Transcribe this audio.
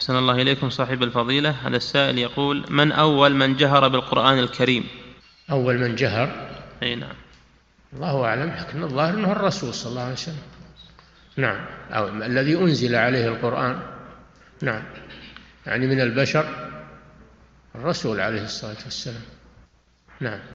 أحسن الله إليكم صاحب الفضيلة. هذا السائل يقول: من أول من جهر بالقرآن الكريم؟ أول من جهر؟ أي نعم. الله أعلم، لكن الظاهر أنه الرسول صلى الله عليه وسلم. نعم، أو الذي أنزل عليه القرآن. نعم، يعني من البشر الرسول عليه الصلاة والسلام. نعم.